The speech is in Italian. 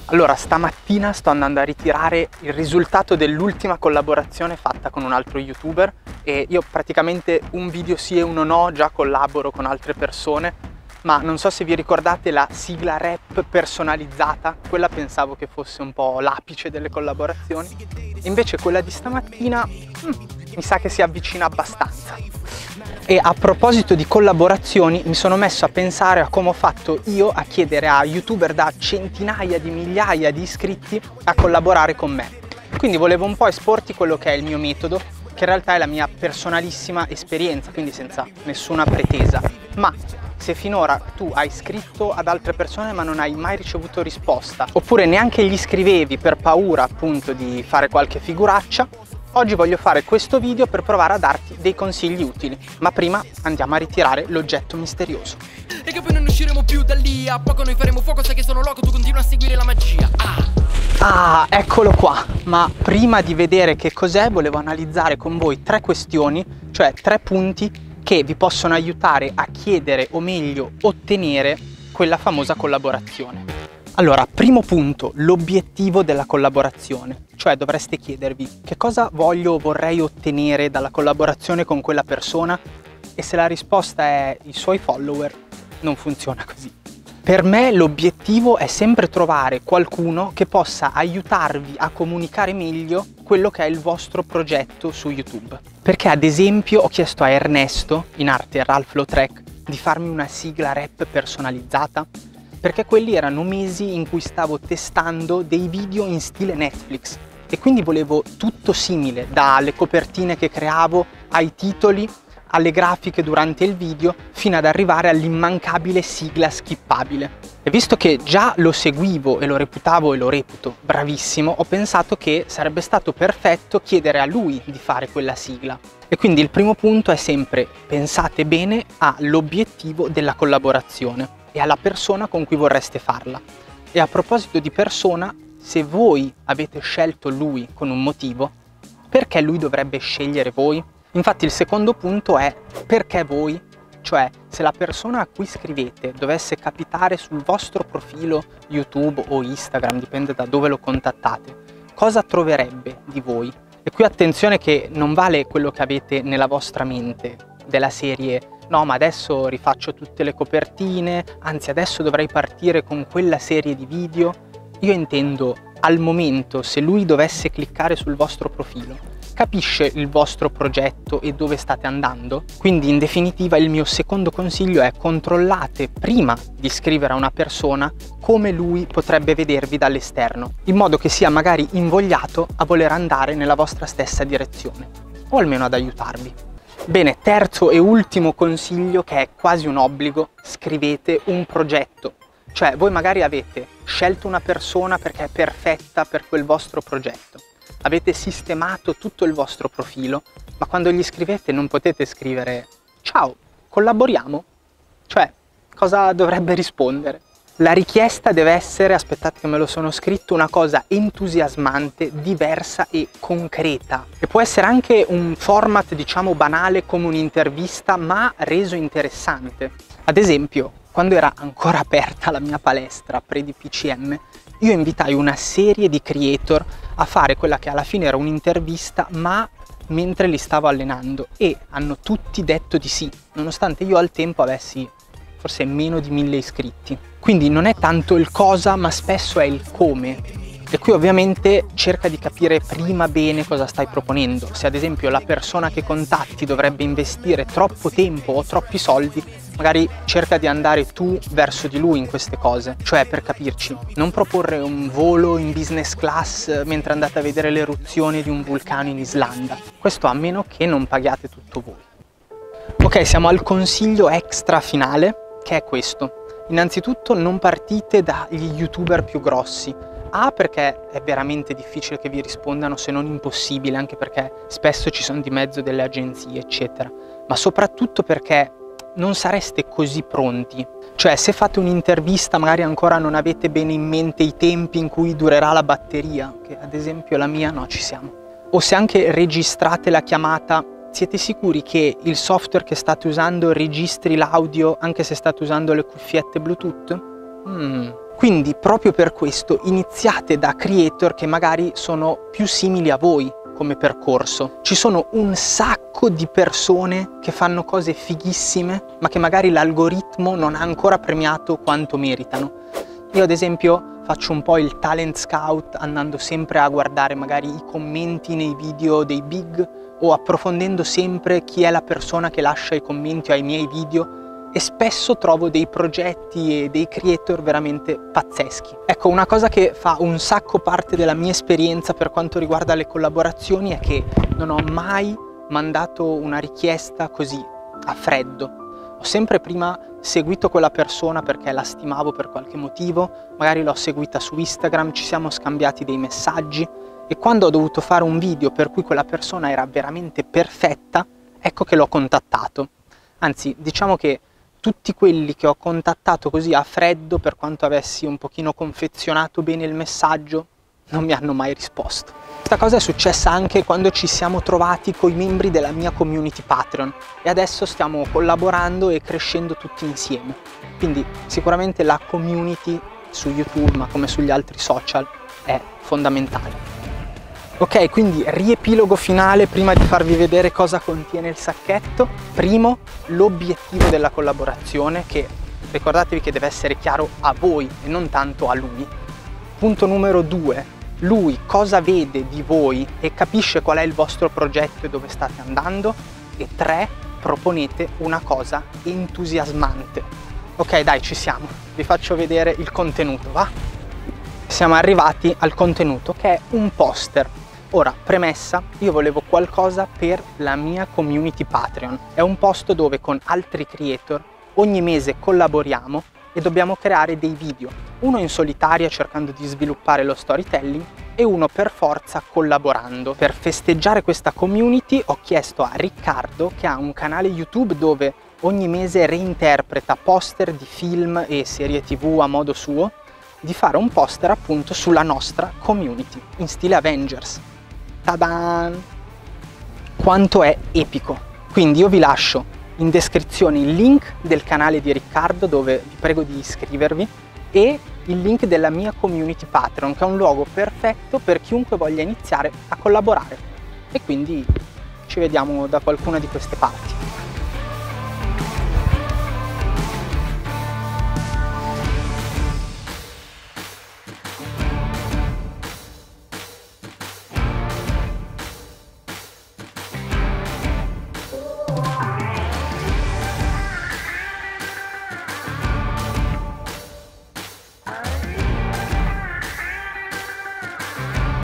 Allora, stamattina sto andando a ritirare il risultato dell'ultima collaborazione fatta con un altro youtuber e io praticamente un video sì e uno no già collaboro con altre persone, ma non so se vi ricordate la sigla rap personalizzata, quella pensavo che fosse un po' l'apice delle collaborazioni, invece quella di stamattina mi sa che si avvicina abbastanza. E a proposito di collaborazioni, mi sono messo a pensare a come ho fatto io a chiedere a youtuber da centinaia di migliaia di iscritti a collaborare con me. Quindi volevo un po' esporti quello che è il mio metodo, che in realtà è la mia personalissima esperienza, quindi senza nessuna pretesa. Ma se finora tu hai scritto ad altre persone ma non hai mai ricevuto risposta, oppure neanche gli scrivevi per paura appunto di fare qualche figuraccia, oggi voglio fare questo video per provare a darti dei consigli utili, ma prima andiamo a ritirare l'oggetto misterioso. E che poi non usciremo più da lì, a poco noi faremo fuoco, sai che sono loco, tu continua a seguire la magia. Ah, eccolo qua, ma prima di vedere che cos'è volevo analizzare con voi 3 questioni, cioè 3 punti che vi possono aiutare a chiedere o meglio ottenere quella famosa collaborazione. Allora, primo punto, l'obiettivo della collaborazione, cioè dovreste chiedervi che cosa voglio o vorrei ottenere dalla collaborazione con quella persona e se la risposta è i suoi follower, non funziona così. Per me l'obiettivo è sempre trovare qualcuno che possa aiutarvi a comunicare meglio quello che è il vostro progetto su YouTube. Perché ad esempio ho chiesto a Ernesto, in arte Ralph Lautrec, di farmi una sigla rap personalizzata, perché quelli erano mesi in cui stavo testando dei video in stile Netflix e quindi volevo tutto simile, dalle copertine che creavo, ai titoli, alle grafiche durante il video, fino ad arrivare all'immancabile sigla skippabile. E visto che già lo seguivo e lo reputavo e lo reputo bravissimo, ho pensato che sarebbe stato perfetto chiedere a lui di fare quella sigla. E quindi il primo punto è sempre: pensate bene all'obiettivo della collaborazione e alla persona con cui vorreste farla. E a proposito di persona, se voi avete scelto lui con un motivo, perché lui dovrebbe scegliere voi? Infatti il secondo punto è perché voi, cioè se la persona a cui scrivete dovesse capitare sul vostro profilo YouTube o Instagram, dipende da dove lo contattate, cosa troverebbe di voi? E qui attenzione che non vale quello che avete nella vostra mente, della serie no, ma adesso rifaccio tutte le copertine, anzi adesso dovrei partire con quella serie di video. Io intendo al momento, se lui dovesse cliccare sul vostro profilo, capisce il vostro progetto e dove state andando? Quindi in definitiva il mio secondo consiglio è: controllate prima di scrivere a una persona come lui potrebbe vedervi dall'esterno, in modo che sia magari invogliato a voler andare nella vostra stessa direzione, o almeno ad aiutarvi. Bene, terzo e ultimo consiglio, che è quasi un obbligo: scrivete un progetto. Cioè voi magari avete scelto una persona perché è perfetta per quel vostro progetto, avete sistemato tutto il vostro profilo, ma quando gli scrivete non potete scrivere ciao, collaboriamo? Cioè, cosa dovrebbe rispondere? La richiesta deve essere, aspettate che me lo sono scritto, una cosa entusiasmante, diversa e concreta. E può essere anche un format, diciamo, banale come un'intervista, ma reso interessante. Ad esempio, quando era ancora aperta la mia palestra pre-DPCM, io invitai una serie di creator a fare quella che alla fine era un'intervista, ma mentre li stavo allenando, e hanno tutti detto di sì, nonostante io al tempo avessi forse meno di 1000 iscritti. Quindi non è tanto il cosa, ma spesso è il come. E qui ovviamente cerca di capire prima bene cosa stai proponendo. Se ad esempio la persona che contatti dovrebbe investire troppo tempo o troppi soldi, magari cerca di andare tu verso di lui in queste cose. Cioè, per capirci, non proporre un volo in business class mentre andate a vedere l'eruzione di un vulcano in Islanda. Questo a meno che non paghiate tutto voi. Ok, siamo al consiglio extra finale, che è questo. Innanzitutto non partite dagli youtuber più grossi. Perché è veramente difficile che vi rispondano, se non impossibile, anche perché spesso ci sono di mezzo delle agenzie eccetera, ma soprattutto perché non sareste così pronti. Cioè, se fate un'intervista magari ancora non avete bene in mente i tempi in cui durerà la batteria, che ad esempio la mia no, ci siamo. O se anche registrate la chiamata, siete sicuri che il software che state usando registri l'audio anche se state usando le cuffiette Bluetooth? Quindi proprio per questo iniziate da creator che magari sono più simili a voi come percorso. Ci sono un sacco di persone che fanno cose fighissime, ma che magari l'algoritmo non ha ancora premiato quanto meritano. Io ad esempio faccio un po' il talent scout, andando sempre a guardare magari i commenti nei video dei big o approfondendo sempre chi è la persona che lascia i commenti ai miei video, e spesso trovo dei progetti e dei creator veramente pazzeschi. Ecco, una cosa che fa un sacco parte della mia esperienza per quanto riguarda le collaborazioni è che non ho mai mandato una richiesta così a freddo. Ho sempre prima seguito quella persona perché la stimavo per qualche motivo, magari l'ho seguita su Instagram, ci siamo scambiati dei messaggi, e quando ho dovuto fare un video per cui quella persona era veramente perfetta, ecco che l'ho contattato. Anzi, diciamo che tutti quelli che ho contattato così a freddo, per quanto avessi un pochino confezionato bene il messaggio, non mi hanno mai risposto. Questa cosa è successa anche quando ci siamo trovati con i membri della mia community Patreon, e adesso stiamo collaborando e crescendo tutti insieme. Quindi sicuramente la community su YouTube, ma come sugli altri social, è fondamentale. Ok, quindi riepilogo finale prima di farvi vedere cosa contiene il sacchetto. Primo, l'obiettivo della collaborazione, che ricordatevi che deve essere chiaro a voi e non tanto a lui. Punto numero 2, lui cosa vede di voi e capisce qual è il vostro progetto e dove state andando. E 3, proponete una cosa entusiasmante. Ok, dai, ci siamo. Vi faccio vedere il contenuto, va? Siamo arrivati al contenuto, che è un poster. Ora, premessa, io volevo qualcosa per la mia community Patreon. È un posto dove con altri creator ogni mese collaboriamo e dobbiamo creare dei video. Uno in solitaria cercando di sviluppare lo storytelling e uno per forza collaborando. Per festeggiare questa community ho chiesto a Riccardo, che ha un canale YouTube dove ogni mese reinterpreta poster di film e serie TV a modo suo, di fare un poster appunto sulla nostra community, in stile Avengers. Tadan! Quanto è epico! Quindi io vi lascio in descrizione il link del canale di Riccardo, dove vi prego di iscrivervi, e il link della mia community Patreon, che è un luogo perfetto per chiunque voglia iniziare a collaborare. E quindi ci vediamo da qualcuna di queste parti.